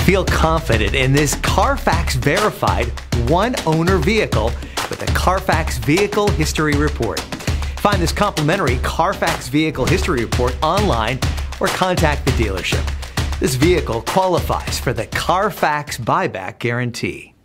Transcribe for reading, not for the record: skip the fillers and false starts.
Feel confident in this CARFAX verified one-owner vehicle with a CARFAX Vehicle History Report. Find this complimentary CARFAX Vehicle History Report online or contact the dealership. This vehicle qualifies for the CARFAX buyback guarantee.